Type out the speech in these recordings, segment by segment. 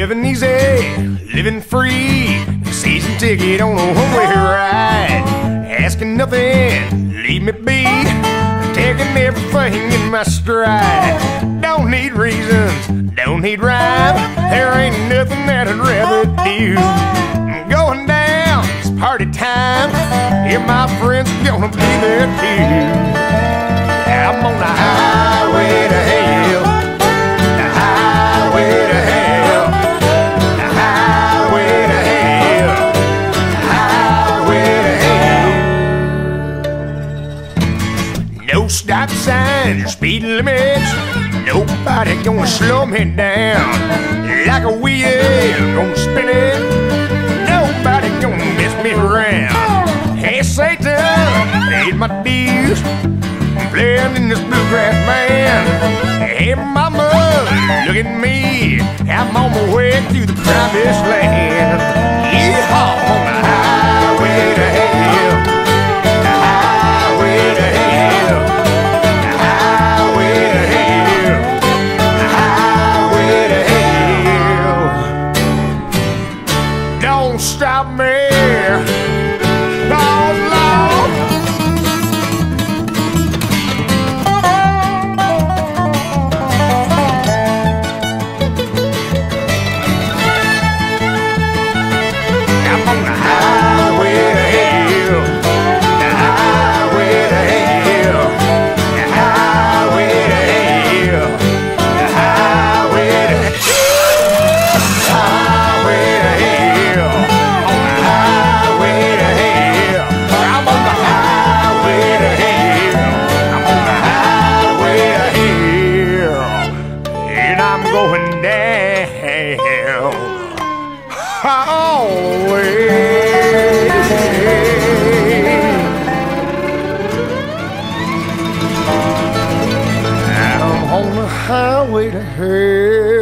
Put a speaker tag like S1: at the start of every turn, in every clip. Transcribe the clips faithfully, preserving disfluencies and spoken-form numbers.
S1: living easy, living free, season ticket on a one-way ride. Asking nothing, leave me be, taking everything in my stride. Don't need reasons, don't need rhyme, there ain't nothing that I'd rather do. I'm going down, it's party time, yeah, my friends are gonna be there too. I'm on the highway to hell, the highway to hell, the highway to hell, the highway to hell. No stop signs or speed limits, nobody gonna slow me down. Like a wheel, gonna spin it, nobody gonna mess me around. Hey Satan, paid my dues, playing in this bluegrass band. Hey mama, look at me, I'm on my way to the promised land. Yeehaw, on the highway to hell, the highway to hell, the highway to hell, the highway to hell. Don't stop me, going down always. I'm on the highway to hell.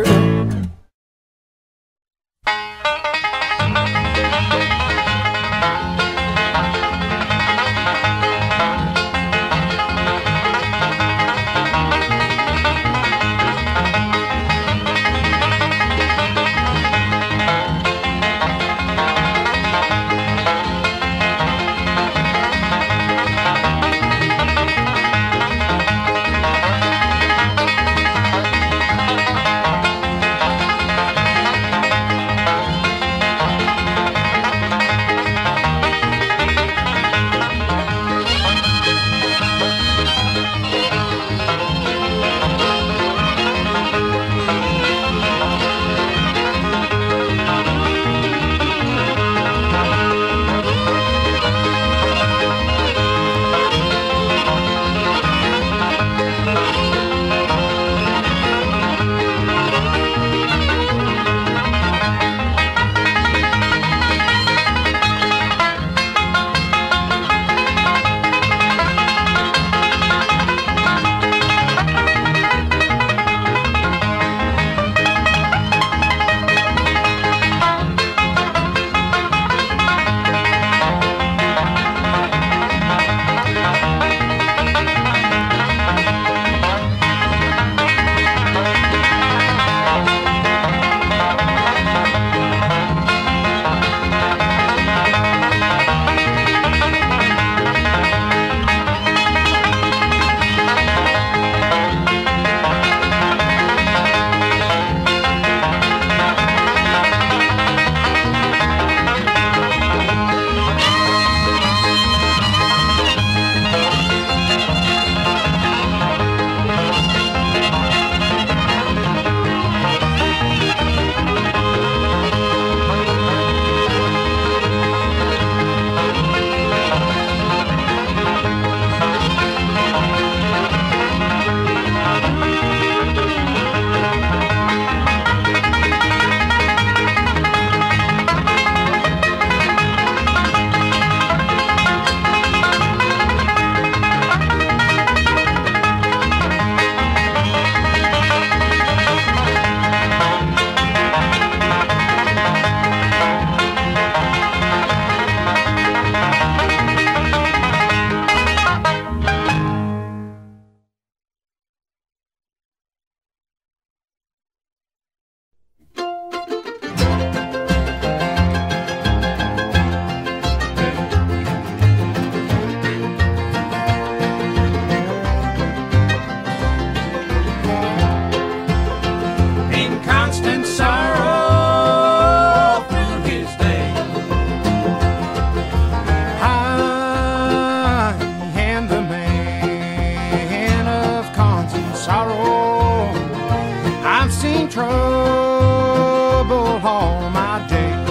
S1: seen trouble all my days.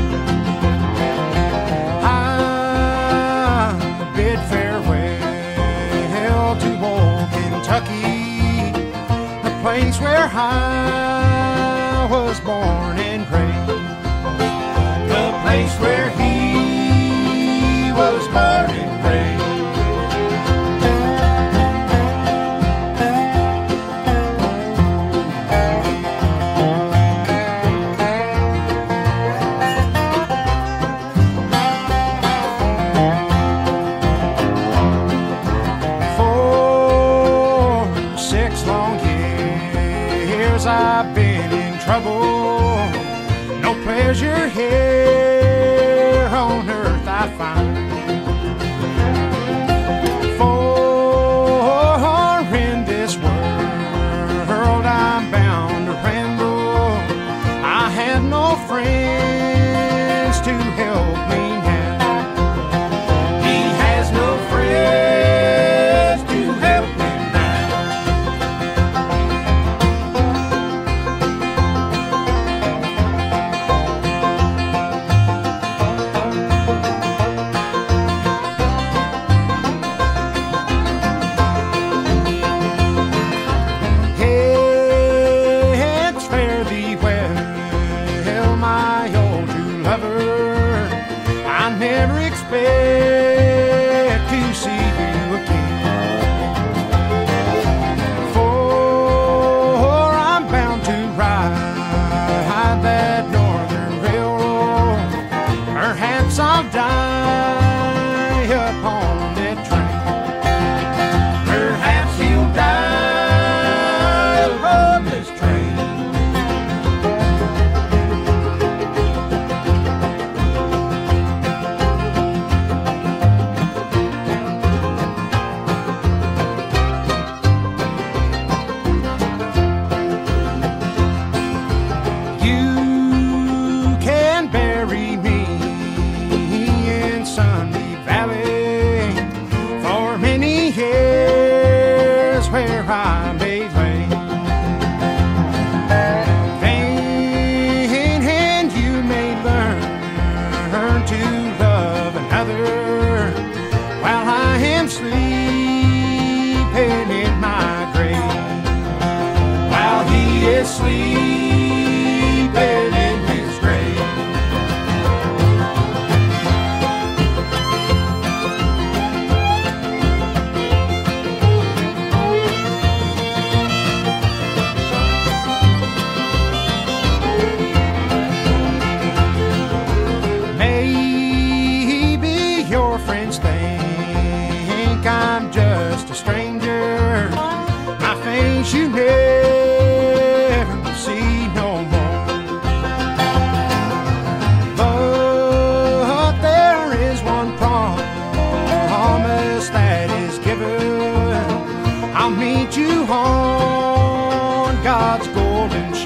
S1: I bid farewell to old Kentucky, the place where I was born and raised, the place where he was born and raised. I've been in trouble, no pleasure here on earth I find. For in this world I'm bound to ramble, I have no friends to help me now. He has no friends to help me now. I never expect to see you again, for I'm bound to ride that northern railroad. Perhaps I'll die upon that train. Perhaps he'll die upon this train. Where I may lay, then and you may learn to love another while I am sleeping in my grave, while he is sleeping in his grave. Friends think I'm just a stranger, my face you never will see no more. But there is one promise that is given, I'll meet you on God's golden shore.